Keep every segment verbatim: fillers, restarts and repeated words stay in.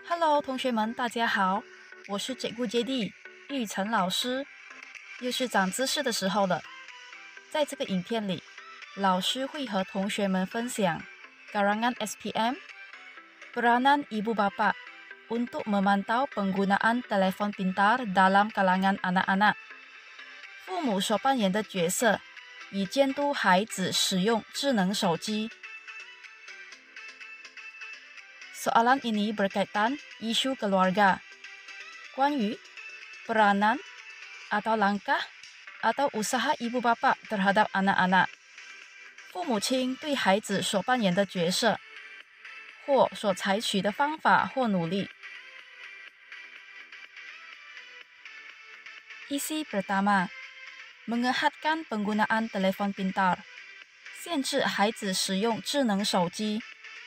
Hello，同学们，大家好，我是解顾接地玉成老师，又是长知识的时候了。在这个影片里，老师会和同学们分享 Karangan S P M Peranan Ibu Bapak untuk memantau penggunaan telepon pintar dalam kalangan anak-anak。父母所扮演的角色，以监督孩子使用智能手机。Soalan ini berkaitan isu keluarga. 关于 peranan atau langkah atau usaha ibu bapak terhadap anak-anak， 父母亲对孩子所扮演的角色，或所采取的方法或努力。Isi pertama, mengehatkan penggunaan telepon pintar， 限制孩子使用智能手机。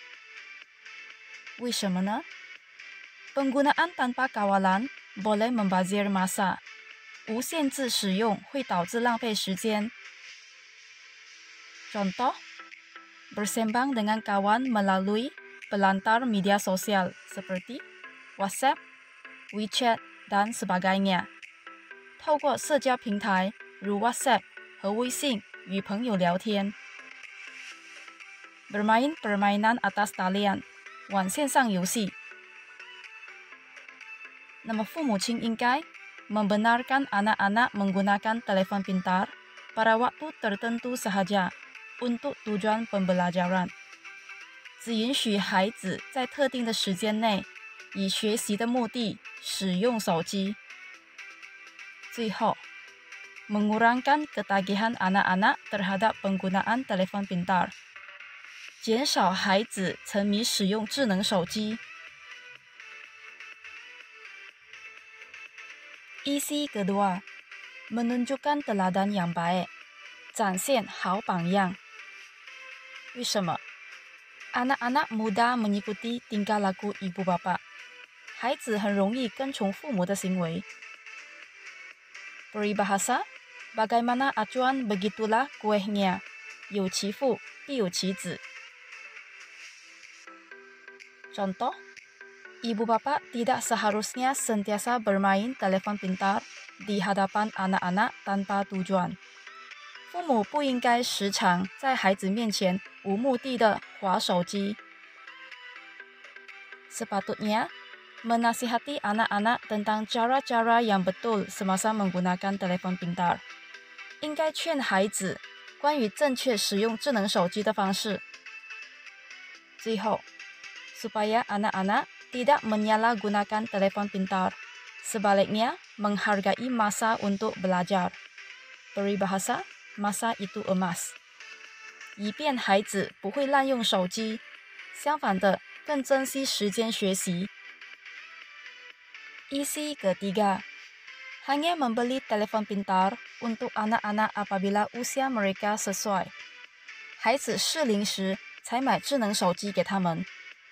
为什么呢？ Penggunaan tanpa kawalan boleh membazir masa， 无限制使用会导致浪费时间。Contoh, bersembang dengan kawan melalui pelantar media sosial seperti WhatsApp, WeChat, dan sebagainya。透过社交平台如 WhatsApp 和微信与朋友聊天。Bermain permainan atas talian， 玩线上游戏。那么父母亲应该 membenarkan anak-anak menggunakan telepon pintar pada waktu tertentu sahaja untuk tujuan pembelajaran， 只允许孩子在特定的时间内以学习的目的使用手机。最后 mengurangkan ketagihan anak-anak terhadap penggunaan telepon pintar， 减少孩子沉迷使用智能手机。Isi kedua, menunjukkan teladan yang baik， 展现好榜样。为什么 anak-anak muda mengikuti tingkah laku ibu bapak， 孩子很容易跟从父母的行为。Peribahasa, bagaimana acuan begitulah kuehnya， 有其父必有其子。Contoh, ibu bapak tidak seharusnya sentiasa bermain telepon pintar di hadapan anak-anak tanpa tujuan。 父母不应该时常在孩子面前无目的的滑手机。Sepatutnya menasihati anak-anak tentang cara-cara yang betul semasa menggunakan telepon pintar。 应该劝孩子关于正确使用智能手机的方式。最后 supaya anak-anak tidak menyalahgunakan telepon pintar, sebaliknya menghargai masa untuk belajar。 Peribahasa, masa itu emas。 以便孩子不会滥用手机，相反的更珍惜时间学习。Isi ketiga, hanya membeli telepon pintar untuk anak-anak apabila usia mereka sesuai。 孩子适龄时才买智能手机给他们。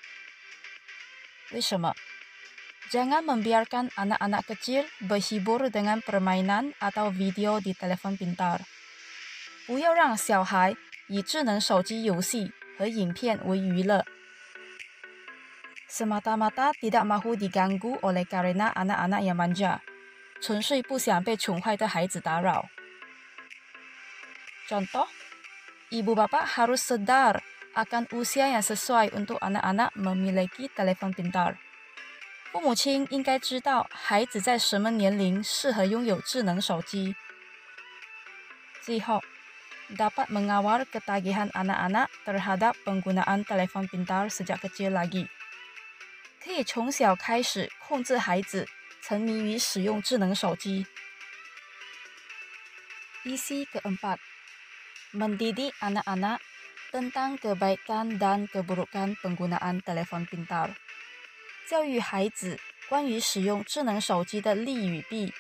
为什么 Jangan membiarkan anak-anak kecil berhibur dengan permainan atau video di telepon pintar。 不要让小孩以智能手机游戏和影片为娱乐。Semata-mata tidak mahu diganggu oleh karena anak-anak yang manja， 纯粹不想被宠坏的孩子打扰。Contoh, ibu bapak harus sadar akan usia yang sesuai untuk anak-anak memiliki telepon pintar。 父母亲应该知道孩子在什么年龄适合拥有智能手机。最后 dapat mengawal ketagihan anak-anak terhadap penggunaan telepon pintar sejak kecil lagi， 可以从小开始控制孩子沉迷于使用智能手机。Isi keempat, mendidik anak-anak tentang kebaikan dan keburukan penggunaan telepon pintar， 教育孩子关于使用智能手机的利与弊。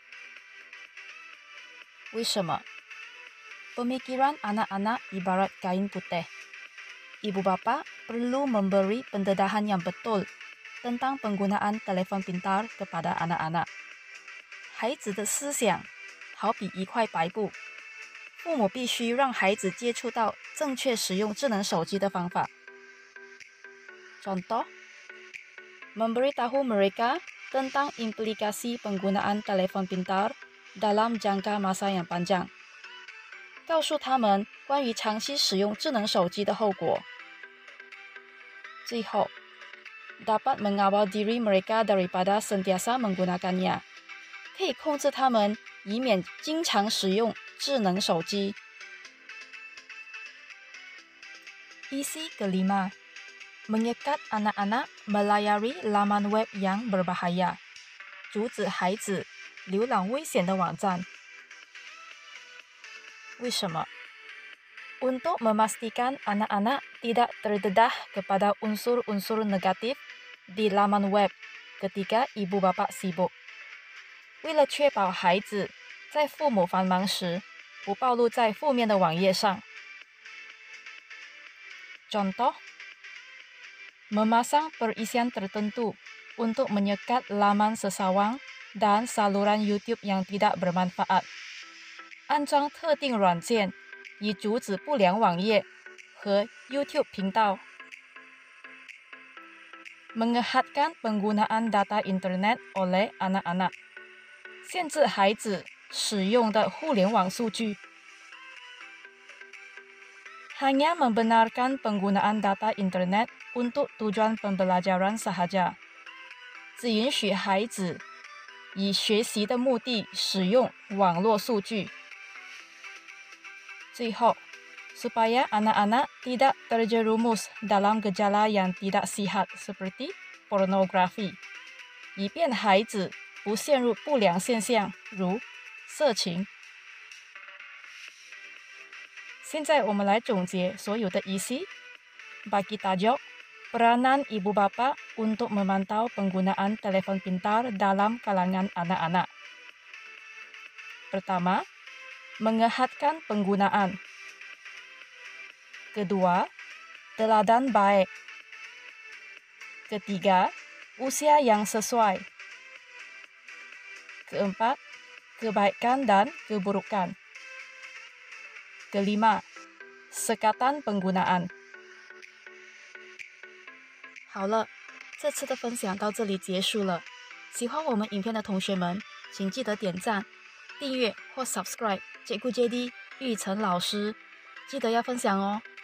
为什么 Pemikiran anak-anak ibarat kain putih， ibu bapak perlu memberi pendedahan yang betul tentang penggunaan telepon pintar kepada anak-anak。 孩子的思想好比一块白布，父母必须让孩子接触到正确使用智能手机的方法。Contoh, memberitahu mereka tentang implikasi penggunaan telepon pintar dalam jangka masa yang panjang，告诉他们关于长期使用智能手机的后果。最后 dapat mengawal diri mereka daripada sentiasa menggunakannya， 可以控制他们以免经常使用智能手机。Isi kelima, menyekat anak-anak melayari laman web yang berbahaya， 阻止孩子浏览危险的网站。为什么？ Untuk memastikan anak-anak tidak terdedah kepada unsur-unsur negatif di laman web ketika ibu bapak sibuk， 为了确保孩子在父母繁忙时不暴露在负面的网页上。Contoh, memasang perisian tertentu untuk menyekat laman sesawang dan saluran YouTube yang tidak bermanfaat， 安装特定软件以阻止不良网页和 YouTube 频道。Mengehatkan penggunaan data internet oleh anak-anak， 限制孩子使用的互联网数据。Hanya membenarkan penggunaan data internet untuk tujuan pembelajaran sahaja， 只允许孩子以学习的目的使用网络数据。最后 supaya anak-anak tidak terjerumus dalam gejala yang tidak sehat seperti pornografi， 以便孩子不陷入不良现象如色情。现在我们来总结所有的 isi bagi tajuk peranan ibu bapa untuk memantau penggunaan telepon pintar dalam kalangan anak-anak. Pertama, mengehatkan penggunaan. Kedua, teladan baik. Ketiga, usia yang sesuai. Keempat, kebaikan dan keburukan. Kelima, sekatan penggunaan。好了，这次的分享到这里结束了。喜欢我们影片的同学们，请记得点赞、订阅或 subscribe。解顾 J D 玉成老师，记得要分享哦。